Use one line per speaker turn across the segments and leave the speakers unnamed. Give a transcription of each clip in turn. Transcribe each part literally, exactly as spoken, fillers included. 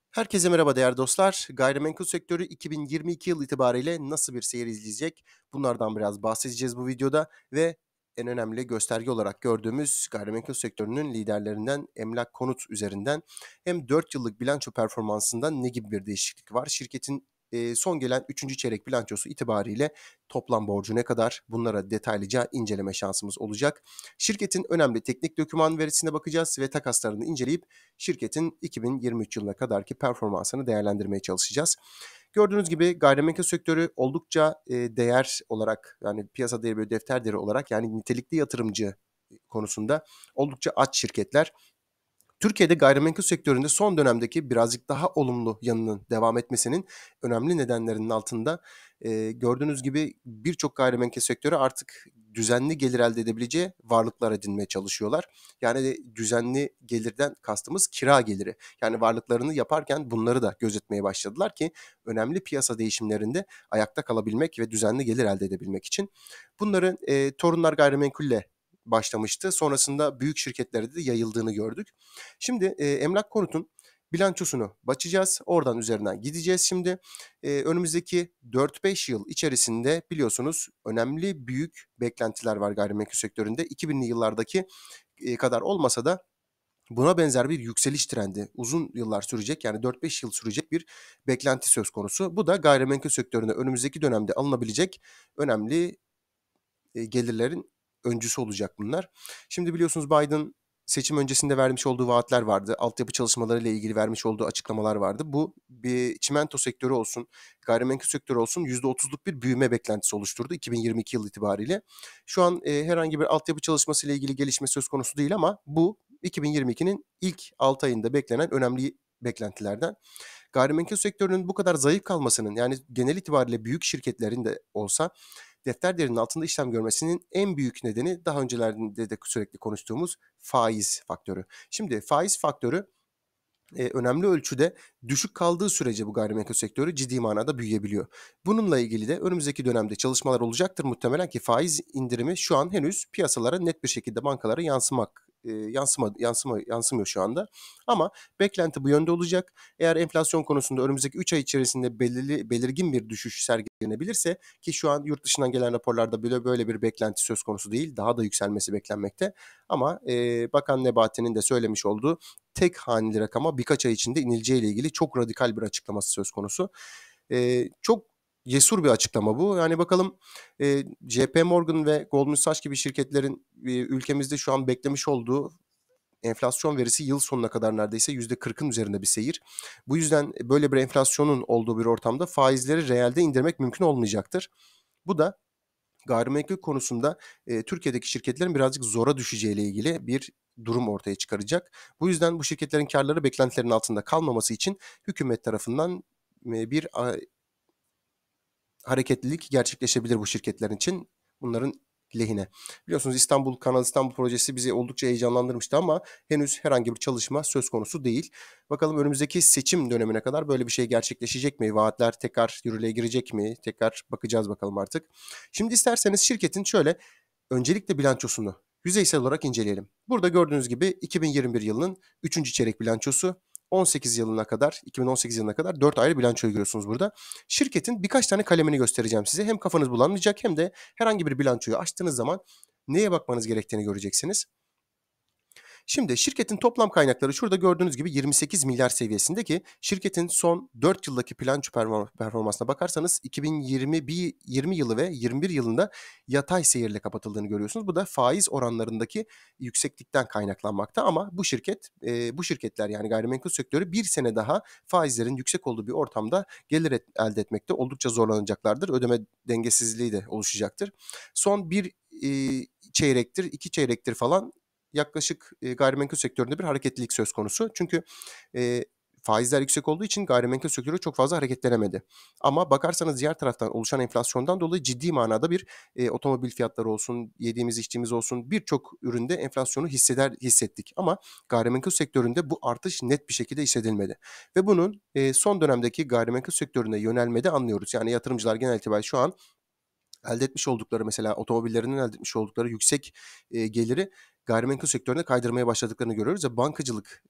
Herkese merhaba değerli dostlar. Gayrimenkul sektörü iki bin yirmi iki yıl itibariyle nasıl bir seyir izleyecek? Bunlardan biraz bahsedeceğiz bu videoda ve en önemli gösterge olarak gördüğümüz gayrimenkul sektörünün liderlerinden Emlak Konut üzerinden hem dört yıllık bilanço performansında ne gibi bir değişiklik var? Şirketin eee, son gelen üçüncü çeyrek bilançosu itibariyle toplam borcu ne kadar? Bunlara detaylıca inceleme şansımız olacak. Şirketin önemli teknik doküman verisine bakacağız ve takaslarını inceleyip şirketin iki bin yirmi üç yılına kadarki performansını değerlendirmeye çalışacağız. Gördüğünüz gibi gayrimenkul sektörü oldukça e, değer olarak yani piyasa değeri ve defter değeri olarak yani nitelikli yatırımcı konusunda oldukça aç şirketler. Türkiye'de gayrimenkul sektöründe son dönemdeki birazcık daha olumlu yanının devam etmesinin önemli nedenlerinin altında e, gördüğünüz gibi birçok gayrimenkul sektörü artık düzenli gelir elde edebileceği varlıklar edinmeye çalışıyorlar. Yani düzenli gelirden kastımız kira geliri. Yani varlıklarını yaparken bunları da gözetmeye başladılar ki önemli piyasa değişimlerinde ayakta kalabilmek ve düzenli gelir elde edebilmek için. Bunları e, Torunlar Gayrimenkul'le başlamıştı. Sonrasında büyük şirketlere de yayıldığını gördük. Şimdi e, Emlak Konut'un bilançosunu bakacağız. Oradan üzerinden gideceğiz şimdi. E, önümüzdeki dört beş yıl içerisinde biliyorsunuz önemli büyük beklentiler var gayrimenkul sektöründe. iki binli yıllardaki e, kadar olmasa da buna benzer bir yükseliş trendi uzun yıllar sürecek yani dört beş yıl sürecek bir beklenti söz konusu. Bu da gayrimenkul sektöründe önümüzdeki dönemde alınabilecek önemli e, gelirlerin öncüsü olacak bunlar. Şimdi biliyorsunuz Biden seçim öncesinde vermiş olduğu vaatler vardı. Altyapı çalışmalarıyla ilgili vermiş olduğu açıklamalar vardı. Bu bir çimento sektörü olsun, gayrimenkul sektörü olsun yüzde otuzluk bir büyüme beklentisi oluşturdu iki bin yirmi iki yıl itibariyle. Şu an e, herhangi bir altyapı çalışması ile ilgili gelişme söz konusu değil ama bu iki bin yirmi ikinin ilk altı ayında beklenen önemli beklentilerden. Gayrimenkul sektörünün bu kadar zayıf kalmasının yani genel itibariyle büyük şirketlerin de olsa defter değerinin altında işlem görmesinin en büyük nedeni daha öncelerde de sürekli konuştuğumuz faiz faktörü. Şimdi faiz faktörü e, önemli ölçüde düşük kaldığı sürece bu gayrimenkul sektörü ciddi manada büyüyebiliyor. Bununla ilgili de önümüzdeki dönemde çalışmalar olacaktır muhtemelen ki faiz indirimi şu an henüz piyasalara net bir şekilde bankalara yansımak e, yansıma, yansıma, yansımıyor şu anda. Ama beklenti bu yönde olacak. Eğer enflasyon konusunda önümüzdeki üç ay içerisinde belirli, belirgin bir düşüş sergilenebilirse ki şu an yurt dışından gelen raporlarda böyle böyle bir beklenti söz konusu değil. Daha da yükselmesi beklenmekte. Ama e, Bakan Nebati'nin de söylemiş olduğu tek haneli rakama birkaç ay içinde inileceğiyle ilgili çok radikal bir açıklaması söz konusu. Ee, çok cesur bir açıklama bu. Yani bakalım e, J P Morgan ve Goldman Sachs gibi şirketlerin e, ülkemizde şu an beklemiş olduğu enflasyon verisi yıl sonuna kadar neredeyse yüzde kırkın üzerinde bir seyir. Bu yüzden böyle bir enflasyonun olduğu bir ortamda faizleri reelde indirmek mümkün olmayacaktır. Bu da gayrimenkul konusunda e, Türkiye'deki şirketlerin birazcık zora düşeceğiyle ilgili bir durum ortaya çıkaracak. Bu yüzden bu şirketlerin karları beklentilerin altında kalmaması için hükümet tarafından e, bir a, hareketlilik gerçekleşebilir bu şirketler için. Bunların lehine. Biliyorsunuz İstanbul Kanal İstanbul projesi bizi oldukça heyecanlandırmıştı ama henüz herhangi bir çalışma söz konusu değil. Bakalım önümüzdeki seçim dönemine kadar böyle bir şey gerçekleşecek mi? Vaatler tekrar yürürlüğe girecek mi? Tekrar bakacağız bakalım artık. Şimdi isterseniz şirketin şöyle öncelikle bilançosunu yüzeysel olarak inceleyelim. Burada gördüğünüz gibi iki bin yirmi bir yılının üçüncü çeyrek bilançosu on sekiz yılına kadar, iki bin on sekiz yılına kadar dört ayrı bilançoyu görüyorsunuz burada. Şirketin birkaç tane kalemini göstereceğim size. Hem kafanız bulanmayacak hem de herhangi bir bilançoyu açtığınız zaman neye bakmanız gerektiğini göreceksiniz. Şimdi şirketin toplam kaynakları şurada gördüğünüz gibi yirmi sekiz milyar seviyesinde ki şirketin son dört yıldaki bilanço performansına bakarsanız iki bin yirmi bir, yirmi yılı ve yirmi bir yılında yatay seyirle kapatıldığını görüyorsunuz. Bu da faiz oranlarındaki yükseklikten kaynaklanmakta ama bu şirket, e, bu şirketler yani gayrimenkul sektörü bir sene daha faizlerin yüksek olduğu bir ortamda gelir et, elde etmekte oldukça zorlanacaklardır. Ödeme dengesizliği de oluşacaktır. Son bir e, çeyrektir, iki çeyrektir falan yaklaşık e, gayrimenkul sektöründe bir hareketlilik söz konusu. Çünkü e, faizler yüksek olduğu için gayrimenkul sektörü çok fazla hareketlenemedi. Ama bakarsanız diğer taraftan oluşan enflasyondan dolayı ciddi manada bir e, otomobil fiyatları olsun, yediğimiz içtiğimiz olsun birçok üründe enflasyonu hisseder hissettik. Ama gayrimenkul sektöründe bu artış net bir şekilde hissedilmedi. Ve bunun e, son dönemdeki gayrimenkul sektörüne yönelmede anlıyoruz. Yani yatırımcılar genel itibariyle şu an elde etmiş oldukları mesela otomobillerinin elde etmiş oldukları yüksek e, geliri gayrimenkul sektörüne kaydırmaya başladıklarını görüyoruz ve bankacılık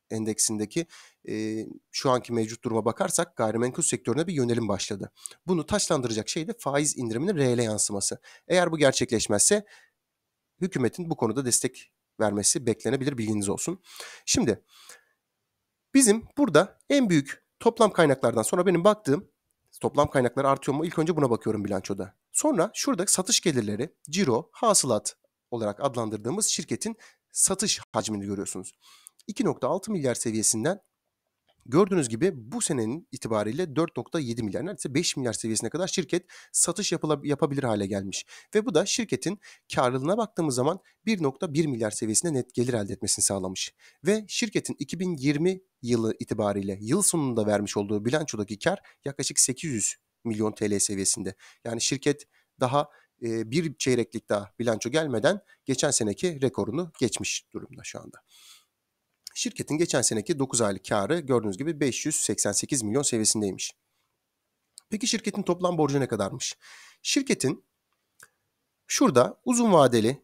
endeksindeki e, şu anki mevcut duruma bakarsak gayrimenkul sektörüne bir yönelim başladı. Bunu taçlandıracak şey de faiz indiriminin reele yansıması. Eğer bu gerçekleşmezse hükümetin bu konuda destek vermesi beklenebilir, bilginiz olsun. Şimdi bizim burada en büyük toplam kaynaklardan sonra benim baktığım toplam kaynakları artıyor mu? İlk önce buna bakıyorum bilançoda. Sonra şurada satış gelirleri, ciro, hasılat olarak adlandırdığımız şirketin satış hacmini görüyorsunuz. iki nokta altı milyar seviyesinden gördüğünüz gibi bu senenin itibariyle dört nokta yedi milyar, neredeyse beş milyar seviyesine kadar şirket satış yapıla, yapabilir hale gelmiş. Ve bu da şirketin karlılığına baktığımız zaman bir nokta bir milyar seviyesinde net gelir elde etmesini sağlamış. Ve şirketin iki bin yirmi yılı itibariyle yıl sonunda vermiş olduğu bilançodaki kar yaklaşık sekiz yüz milyon T L seviyesinde. Yani şirket daha e, bir çeyreklik daha bilanço gelmeden geçen seneki rekorunu geçmiş durumda şu anda. Şirketin geçen seneki dokuz aylık karı gördüğünüz gibi beş yüz seksen sekiz milyon seviyesindeymiş. Peki şirketin toplam borcu ne kadarmış? Şirketin şurada uzun vadeli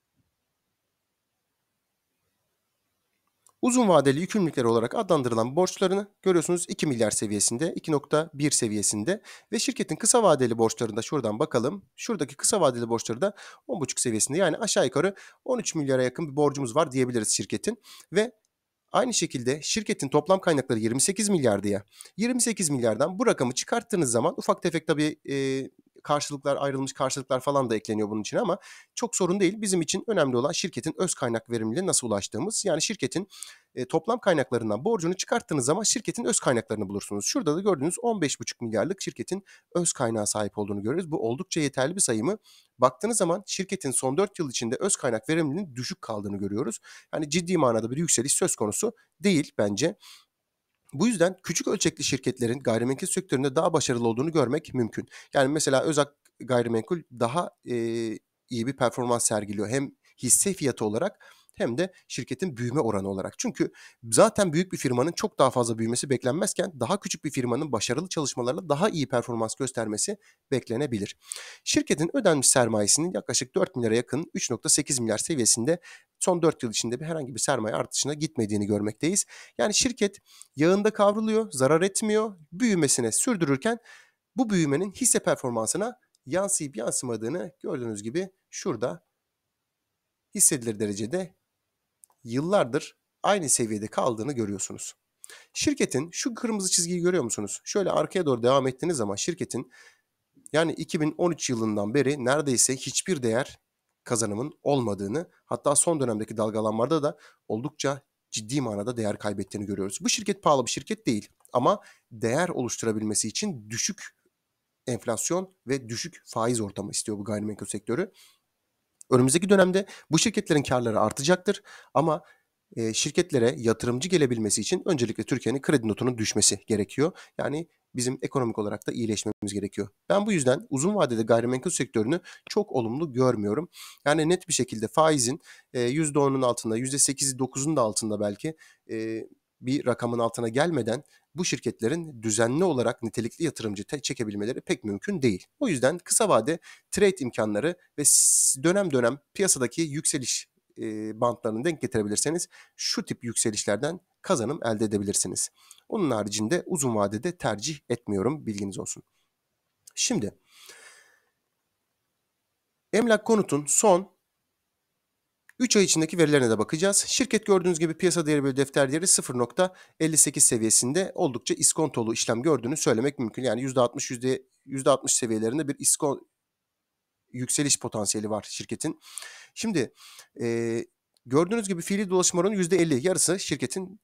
uzun vadeli yükümlülükleri olarak adlandırılan borçlarını görüyorsunuz iki milyar seviyesinde, iki nokta bir seviyesinde ve şirketin kısa vadeli borçlarında şuradan bakalım. Şuradaki kısa vadeli borçları da on buçuk seviyesinde, yani aşağı yukarı on üç milyara yakın bir borcumuz var diyebiliriz şirketin ve aynı şekilde şirketin toplam kaynakları yirmi sekiz milyardı ya. yirmi sekiz milyardan bu rakamı çıkarttığınız zaman ufak tefek tabii e, karşılıklar, ayrılmış karşılıklar falan da ekleniyor bunun için ama çok sorun değil. Bizim için önemli olan şirketin öz kaynak verimliliğine nasıl ulaştığımız. Yani şirketin e, toplam kaynaklarından borcunu çıkarttığınız zaman şirketin öz kaynaklarını bulursunuz. Şurada da gördüğünüz on beş buçuk milyarlık şirketin öz kaynağı sahip olduğunu görüyoruz. Bu oldukça yeterli bir sayı mı? Baktığınız zaman şirketin son dört yıl içinde öz kaynak verimliliğinin düşük kaldığını görüyoruz. Yani ciddi manada bir yükseliş söz konusu değil bence. Bu yüzden küçük ölçekli şirketlerin gayrimenkul sektöründe daha başarılı olduğunu görmek mümkün. Yani mesela Özak Gayrimenkul daha e, iyi bir performans sergiliyor. Hem hisse fiyatı olarak hem de şirketin büyüme oranı olarak. Çünkü zaten büyük bir firmanın çok daha fazla büyümesi beklenmezken daha küçük bir firmanın başarılı çalışmalarla daha iyi performans göstermesi beklenebilir. Şirketin ödenmiş sermayesinin yaklaşık dört milyara yakın üç nokta sekiz milyar seviyesinde son dört yıl içinde bir herhangi bir sermaye artışına gitmediğini görmekteyiz. Yani şirket yağında kavruluyor, zarar etmiyor, büyümesine sürdürürken bu büyümenin hisse performansına yansıyıp yansımadığını gördüğünüz gibi şurada hissedilir derecede yıllardır aynı seviyede kaldığını görüyorsunuz. Şirketin şu kırmızı çizgiyi görüyor musunuz? Şöyle arkaya doğru devam ettiğiniz zaman şirketin yani iki bin on üç yılından beri neredeyse hiçbir değer kazanımın olmadığını, hatta son dönemdeki dalgalanmalarda da oldukça ciddi manada değer kaybettiğini görüyoruz. Bu şirket pahalı bir şirket değil ama değer oluşturabilmesi için düşük enflasyon ve düşük faiz ortamı istiyor bu gayrimenkul sektörü. Önümüzdeki dönemde bu şirketlerin karları artacaktır ama e, şirketlere yatırımcı gelebilmesi için öncelikle Türkiye'nin kredi notunun düşmesi gerekiyor. Yani bizim ekonomik olarak da iyileşmemiz gerekiyor. Ben bu yüzden uzun vadede gayrimenkul sektörünü çok olumlu görmüyorum. Yani net bir şekilde faizin e, yüzde onun altında, yüzde sekiz dokuzun da altında belki e, bir rakamın altına gelmeden bu şirketlerin düzenli olarak nitelikli yatırımcı çekebilmeleri pek mümkün değil. O yüzden kısa vade trade imkanları ve dönem dönem piyasadaki yükseliş e, bantlarını denk getirebilirseniz şu tip yükselişlerden kazanım elde edebilirsiniz. Onun haricinde uzun vadede tercih etmiyorum, bilginiz olsun. Şimdi Emlak Konut'un son üç ay içindeki verilerine de bakacağız. Şirket gördüğünüz gibi piyasa değeri bölü defter değeri sıfır nokta elli sekiz seviyesinde oldukça iskontolu işlem gördüğünü söylemek mümkün. Yani yüzde altmış yüzde altmış seviyelerinde bir iskon yükseliş potansiyeli var şirketin. Şimdi e, gördüğünüz gibi fiili dolaşım oranı yüzde elli, yarısı şirketin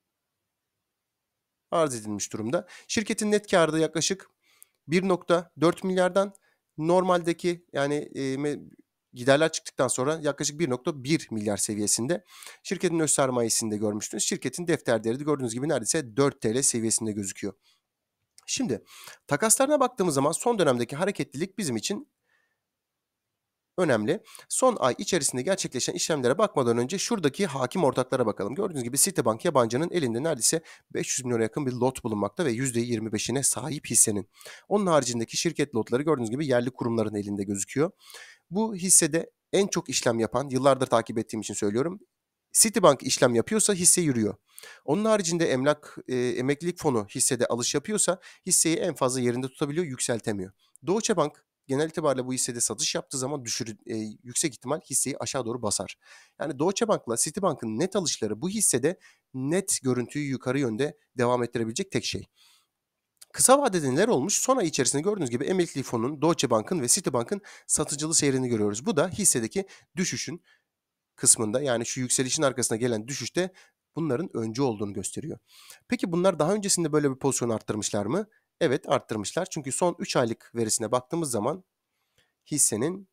arz edilmiş durumda. Şirketin net karı da yaklaşık bir nokta dört milyardan normaldeki yani e, giderler çıktıktan sonra yaklaşık bir nokta bir milyar seviyesinde. Şirketin öz sermayesini de görmüştünüz. Şirketin defter değeri de gördüğünüz gibi neredeyse dört T L seviyesinde gözüküyor. Şimdi takaslarına baktığımız zaman son dönemdeki hareketlilik bizim için önemli. Son ay içerisinde gerçekleşen işlemlere bakmadan önce şuradaki hakim ortaklara bakalım. Gördüğünüz gibi Citibank yabancının elinde neredeyse beş yüz milyona yakın bir lot bulunmakta ve yüzde yirmi beşine sahip hissenin. Onun haricindeki şirket lotları gördüğünüz gibi yerli kurumların elinde gözüküyor. Bu hissede en çok işlem yapan, yıllardır takip ettiğim için söylüyorum, Citibank işlem yapıyorsa hisse yürüyor. Onun haricinde emlak, eee, emeklilik fonu hissede alış yapıyorsa hisseyi en fazla yerinde tutabiliyor, yükseltemiyor. Deutsche Bank genel itibariyle bu hissede satış yaptığı zaman düşür eee, yüksek ihtimal hisseyi aşağı doğru basar. Yani Deutsche Bank'la Citibank'ın net alışları bu hissede net görüntüyü yukarı yönde devam ettirebilecek tek şey. Kısa vadede neler olmuş? Son ay içerisinde gördüğünüz gibi emeklilik fonunun, Deutsche Bank'ın ve Citibank'ın satıcılı seyrini görüyoruz. Bu da hissedeki düşüşün kısmında, yani şu yükselişin arkasına gelen düşüşte bunların öncü olduğunu gösteriyor. Peki bunlar daha öncesinde böyle bir pozisyon arttırmışlar mı? Evet, arttırmışlar. Çünkü son üç aylık verisine baktığımız zaman hissenin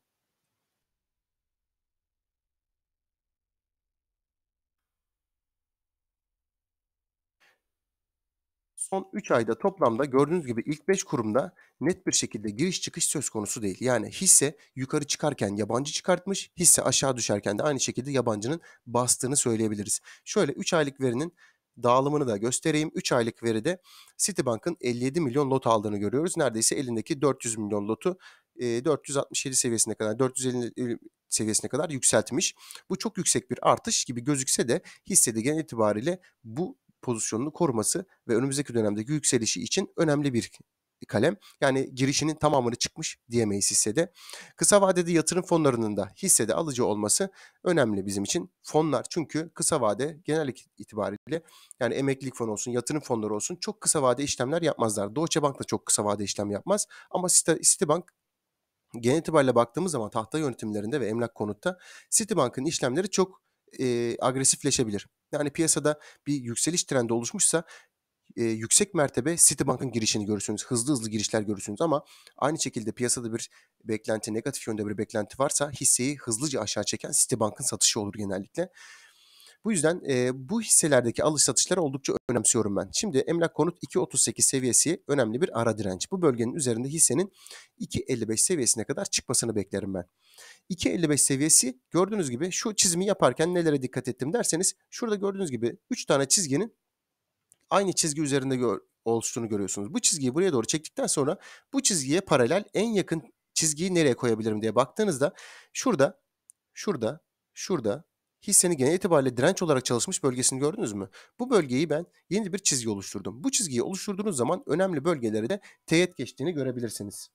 son üç ayda toplamda gördüğünüz gibi ilk beş kurumda net bir şekilde giriş çıkış söz konusu değil. Yani hisse yukarı çıkarken yabancı çıkartmış, hisse aşağı düşerken de aynı şekilde yabancının bastığını söyleyebiliriz. Şöyle üç aylık verinin dağılımını da göstereyim. üç aylık veride Citibank'ın elli yedi milyon lot aldığını görüyoruz. Neredeyse elindeki dört yüz milyon lotu e, dört yüz altmış yedi seviyesine kadar, dört yüz elli seviyesine kadar yükseltmiş. Bu çok yüksek bir artış gibi gözükse de hissede genel itibariyle bu pozisyonunu koruması ve önümüzdeki dönemdeki yükselişi için önemli bir kalem. Yani girişinin tamamını çıkmış diyemeyiz hissede. Kısa vadeli yatırım fonlarının da hissede alıcı olması önemli bizim için. Fonlar çünkü kısa vade genel itibariyle, yani emeklilik fonu olsun, yatırım fonları olsun, çok kısa vade işlemler yapmazlar. Deutsche Bank da çok kısa vade işlem yapmaz ama Citi- Citibank genel itibariyle baktığımız zaman tahta yönetimlerinde ve emlak konutta Citibank'ın işlemleri çok e, agresifleşebilir. Yani piyasada bir yükseliş trendi oluşmuşsa e, yüksek mertebe Citibank'ın girişini görürsünüz. Hızlı hızlı girişler görürsünüz ama aynı şekilde piyasada bir beklenti, negatif yönde bir beklenti varsa hisseyi hızlıca aşağı çeken Citibank'ın satışı olur genellikle. Bu yüzden e, bu hisselerdeki alış satışları oldukça önemsiyorum ben. Şimdi emlak konut iki otuz sekiz seviyesi önemli bir ara direnç. Bu bölgenin üzerinde hissenin iki elli beş seviyesine kadar çıkmasını beklerim ben. iki elli beş seviyesi gördüğünüz gibi şu çizimi yaparken nelere dikkat ettim derseniz şurada gördüğünüz gibi üç tane çizginin aynı çizgi üzerinde gör, oluştuğunu görüyorsunuz. Bu çizgiyi buraya doğru çektikten sonra bu çizgiye paralel en yakın çizgiyi nereye koyabilirim diye baktığınızda şurada, şurada, şurada hissenin genel itibariyle direnç olarak çalışmış bölgesini gördünüz mü? Bu bölgeyi ben yeni bir çizgi oluşturdum. Bu çizgiyi oluşturduğunuz zaman önemli bölgelere de teğet geçtiğini görebilirsiniz.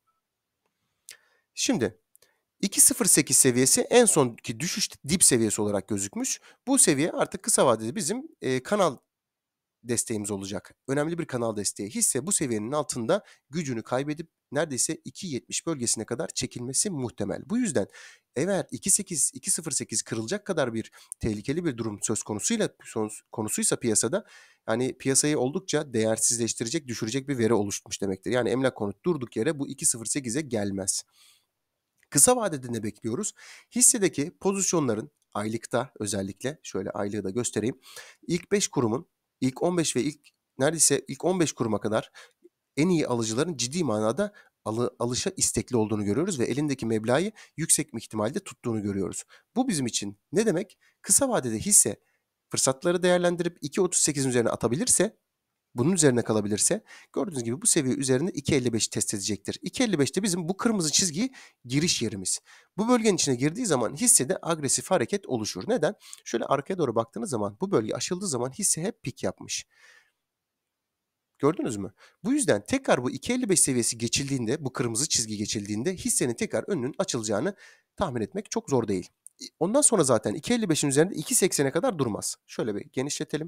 Şimdi iki nokta sıfır sekiz seviyesi en sonki düşüş dip seviyesi olarak gözükmüş. Bu seviye artık kısa vadede bizim e, kanal desteğimiz olacak. Önemli bir kanal desteği. Hisse bu seviyenin altında gücünü kaybedip neredeyse iki yetmiş bölgesine kadar çekilmesi muhtemel. Bu yüzden eğer iki nokta sekiz, iki nokta sıfır sekiz kırılacak kadar bir tehlikeli bir durum söz konusuyla konusuysa piyasada, yani piyasayı oldukça değersizleştirecek, düşürecek bir veri oluşmuş demektir. Yani emlak konut durduk yere bu iki nokta sıfır sekize gelmez. Kısa vadede ne bekliyoruz? Hissedeki pozisyonların aylıkta, özellikle şöyle aylığı da göstereyim. İlk beş kurumun, ilk on beş ve ilk neredeyse ilk on beş kuruma kadar en iyi alıcıların ciddi manada alı, alışa istekli olduğunu görüyoruz ve elindeki meblağı yüksek bir ihtimalle tuttuğunu görüyoruz. Bu bizim için ne demek? Kısa vadede hisse fırsatları değerlendirip iki nokta otuz sekizin üzerine atabilirse, bunun üzerine kalabilirse gördüğünüz gibi bu seviye üzerinde iki nokta elli beşi test edecektir. iki nokta elli beşte bizim bu kırmızı çizgi giriş yerimiz. Bu bölgenin içine girdiği zaman hissede agresif hareket oluşur. Neden? Şöyle arkaya doğru baktığınız zaman bu bölge aşıldığı zaman hisse hep pik yapmış. Gördünüz mü? Bu yüzden tekrar bu iki nokta elli beş seviyesi geçildiğinde, bu kırmızı çizgi geçildiğinde hissenin tekrar önünün açılacağını tahmin etmek çok zor değil. Ondan sonra zaten iki nokta elli beşin üzerinde iki nokta seksene kadar durmaz. Şöyle bir genişletelim.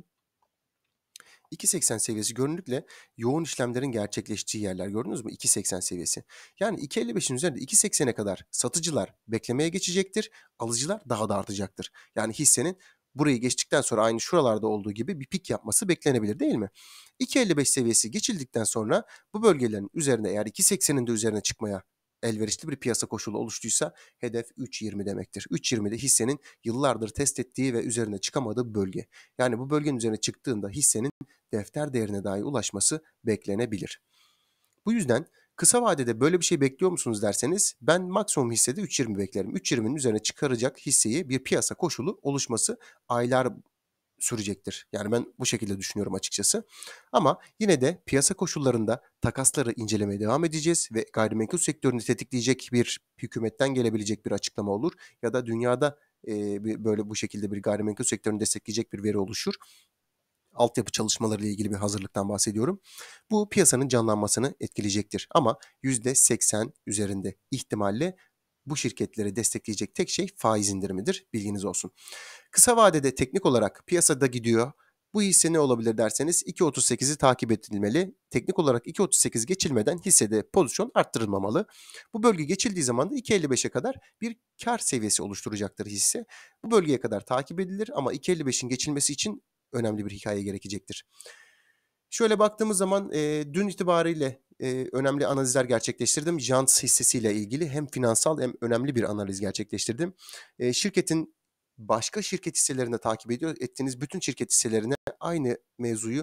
iki nokta seksen seviyesi genellikle yoğun işlemlerin gerçekleştiği yerler, gördünüz mü? iki nokta seksen seviyesi. Yani iki nokta elli beşin üzerinde iki nokta seksene kadar satıcılar beklemeye geçecektir. Alıcılar daha da artacaktır. Yani hissenin burayı geçtikten sonra aynı şuralarda olduğu gibi bir pik yapması beklenebilir, değil mi? iki nokta elli beş seviyesi geçildikten sonra bu bölgelerin üzerine, eğer iki nokta seksenin de üzerine çıkmaya elverişli bir piyasa koşulu oluştuysa hedef üç nokta yirmi demektir. üç nokta yirmi de hissenin yıllardır test ettiği ve üzerine çıkamadığı bölge. Yani bu bölgenin üzerine çıktığında hissenin defter değerine dahi ulaşması beklenebilir. Bu yüzden kısa vadede böyle bir şey bekliyor musunuz derseniz, ben maksimum hissede üç nokta yirmi beklerim. üç nokta yirminin üzerine çıkaracak hisseyi bir piyasa koşulu oluşması aylar sürecektir. Yani ben bu şekilde düşünüyorum açıkçası. Ama yine de piyasa koşullarında takasları incelemeye devam edeceğiz ve gayrimenkul sektörünü tetikleyecek bir hükümetten gelebilecek bir açıklama olur ya da dünyada eee, bir böyle bu şekilde bir gayrimenkul sektörünü destekleyecek bir veri oluşur. Altyapı çalışmalarıyla ilgili bir hazırlıktan bahsediyorum. Bu piyasanın canlanmasını etkileyecektir ama yüzde seksen üzerinde ihtimalle bu şirketleri destekleyecek tek şey faiz indirimidir. Bilginiz olsun. Kısa vadede teknik olarak piyasada gidiyor. Bu hisse ne olabilir derseniz iki otuz sekizi takip edilmeli. Teknik olarak iki otuz sekiz geçilmeden hissede pozisyon arttırılmamalı. Bu bölge geçildiği zaman da iki elli beşe kadar bir kar seviyesi oluşturacaktır hisse. Bu bölgeye kadar takip edilir ama iki elli beşin geçilmesi için önemli bir hikaye gerekecektir. Şöyle baktığımız zaman e, dün itibariyle e, önemli analizler gerçekleştirdim. Jans hissesiyle ilgili hem finansal hem önemli bir analiz gerçekleştirdim. E, şirketin başka şirket hisselerini takip ediyor ettiğiniz bütün şirket hisselerine aynı mevzuyu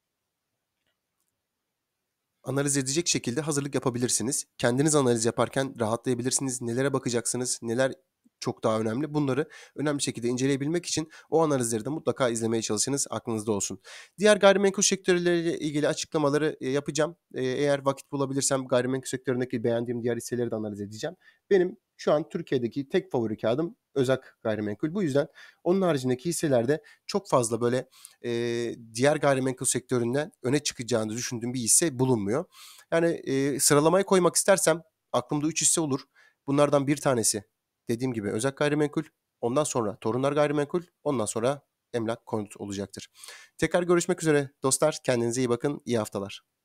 analiz edecek şekilde hazırlık yapabilirsiniz. Kendiniz analiz yaparken rahatlayabilirsiniz. Nelere bakacaksınız, neler çok daha önemli. Bunları önemli şekilde inceleyebilmek için o analizleri de mutlaka izlemeye çalışınız, aklınızda olsun. Diğer gayrimenkul sektörleriyle ilgili açıklamaları e, yapacağım. E, eğer vakit bulabilirsem gayrimenkul sektöründeki beğendiğim diğer hisseleri de analiz edeceğim. Benim şu an Türkiye'deki tek favori kağıdım Özak Gayrimenkul. Bu yüzden onun haricindeki hisselerde çok fazla böyle e, diğer gayrimenkul sektöründen öne çıkacağını düşündüğüm bir hisse bulunmuyor. Yani e, sıralamaya koymak istersem aklımda üç hisse olur. Bunlardan bir tanesi dediğim gibi Özak Gayrimenkul, ondan sonra Torunlar Gayrimenkul, ondan sonra Emlak Konut olacaktır. Tekrar görüşmek üzere dostlar. Kendinize iyi bakın. İyi haftalar.